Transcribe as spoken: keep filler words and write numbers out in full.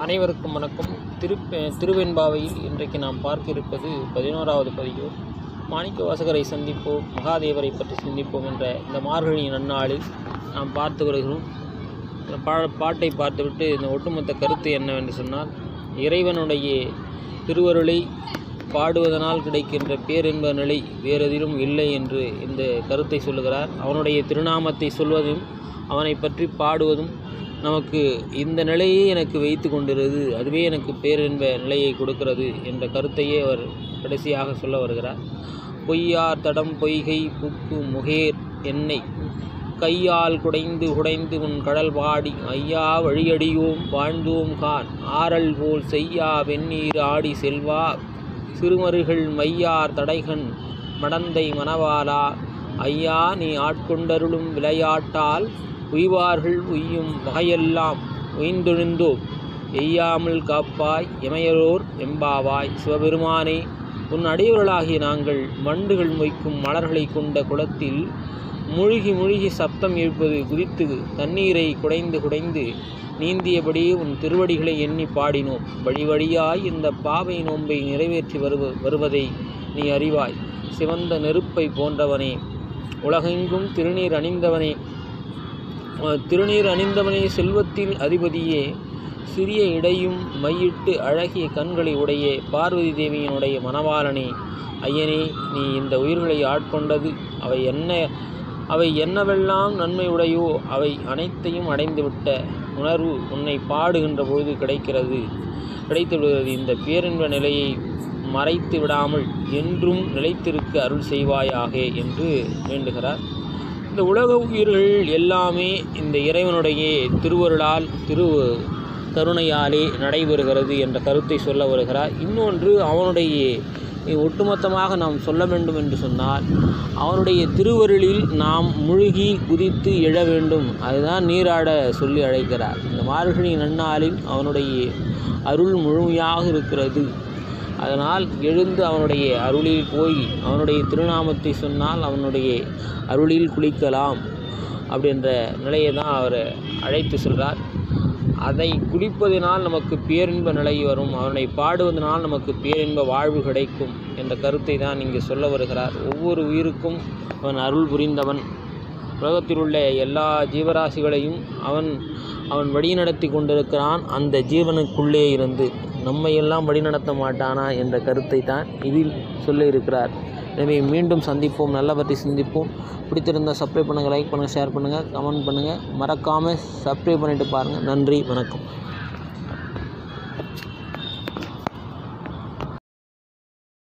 அனைவருக்கும் வணக்கம். திரு திருவெண்பாவையில் இன்றைக்கு நாம் பார்க்க இருப்பது பதினோராவது பதிவு. மாணிக்க வாசகரை சந்திப்போம், மகாதேவரை பற்றி சிந்திப்போம் என்ற இந்த மார்கழி நன்னாளில் நாம் பார்த்து வருகிறோம். பா பாட்டை பார்த்துவிட்டு இந்த ஒட்டுமொத்த கருத்து என்னவென்று சொன்னால், இறைவனுடைய திருவருளை பாடுவதனால் கிடைக்கின்ற பேரின்ப நிலை வேறெதிலும் இல்லை என்று இந்த கருத்தை சொல்லுகிறார். அவனுடைய திருநாமத்தை சொல்வதும் அவனை பற்றி பாடுவதும் நமக்கு இந்த நிலையே எனக்கு வைத்து கொண்டிருது, அதுவே எனக்கு பேரின்ப நிலையை கொடுக்கிறது என்ற கருத்தையே அவர் கடைசியாக சொல்ல வருகிறார். பொய்யார் தடம் பொய்கை புக்கு முகேர் என்னை கையால் குடைந்து குடைந்து உன் கடல் பாடி ஐயா வழியடியோம் வாழ்ந்தோம் கான் ஆரல் போல் செய்யா வெந்நீர் ஆடி செல்வா சிறுமருகள் மையார் தடைகன் மடந்தை மணவாலா ஐயா நீ ஆட்கொண்டருளும் விளையாட்டால் உய்வார்கள் உய்யும் வகையெல்லாம் உய்ந்தொழிந்தோம் எய்யாமல் காப்பாய் எமையரோர் எம்பாவாய். சிவபெருமானே, உன் அடியவர்களாகிய நாங்கள் வண்டுகள் மொய்க்கும் மலர்களை கொண்ட குளத்தில் முழுகி முழுகி சப்தம் எழுப்பது குறித்து தண்ணீரை குடைந்து குடைந்து நீந்தியபடியே உன் திருவடிகளை எண்ணி பாடினோம். வழி வழியாய் இந்த பாவை நோன்பை நிறைவேற்றி வருவ வருவதை நீ அறிவாய். சிவந்த நெருப்பை போன்றவனே, உலகெங்கும் திருநீர் அணிந்தவனே, திருநீர் அணிந்தவனே, செல்வத்தில் அதிபதியே, சிறிய இடையும் மையிட்டு அழகிய கண்களை உடைய பார்வதி தேவியினுடைய மணவாளனே, ஐயனே, நீ இந்த உயிர்களை ஆட்கொண்டது அவை என்ன அவை என்னவெல்லாம் நன்மை உடையோ அவை அனைத்தையும் அடைந்துவிட்ட உணர்வு உன்னை பாடுகின்ற பொழுது கிடைக்கிறது கிடைத்து விடுகிறது. இந்த பேரின்ப நிலையை மறைத்து விடாமல் என்றும் நிலைத்திருக்க அருள் செய்வாயாக என்று வேண்டுகிறார். இந்த உலக உயிர்கள் எல்லாமே இந்த இறைவனுடைய திருவருளால் திரு கருணையாலே நடைபெறுகிறது என்ற கருத்தை சொல்ல வருகிறார். இன்னொன்று, அவனுடைய ஒட்டுமொத்தமாக நாம் சொல்ல வேண்டும் என்று சொன்னால், அவனுடைய திருவருளில் நாம் முழுகி குதித்து எழ வேண்டும். அதுதான் நீராட சொல்லி அழைக்கிறார். இந்த மார்கழி நன்னாளில் அவனுடைய அருள் முழுமையாக இருக்கிறது. அதனால் எழுந்து அவனுடைய அருளில் போய் அவனுடைய திருநாமத்தை சொன்னால் அவனுடைய அருளில் குளிக்கலாம் அப்படின்ற நிலையை தான் அவர் அழைத்து சொல்கிறார். அதை குளிப்பதினால் நமக்கு பேரின்ப நிலை வரும், அவனை பாடுவதனால் நமக்கு பேரின்ப வாழ்வு கிடைக்கும் என்ற கருத்தை தான் இங்கே சொல்ல வருகிறார். ஒவ்வொரு உயிருக்கும் அவன் அருள் புரிந்தவன். உலகத்தில் உள்ள எல்லா ஜீவராசிகளையும் அவன் அவன் வழிநடத்தி கொண்டிருக்கிறான். அந்த ஜீவனுக்குள்ளே இருந்து நம்மை எல்லாம் வழிநடத்த மாட்டானா என்ற கருத்தை தான் இதில் சொல்ல இருக்கிறார். எனவே மீண்டும் சந்திப்போம், நல்ல பற்றி சிந்திப்போம். பிடித்திருந்தால் சப்ஸ்கிரைப் பண்ணுங்கள், லைக் பண்ணுங்கள், ஷேர் பண்ணுங்கள், கமெண்ட் பண்ணுங்கள். மறக்காமல் சப்ஸ்கிரைப் பண்ணிவிட்டு பாருங்கள். நன்றி, வணக்கம்.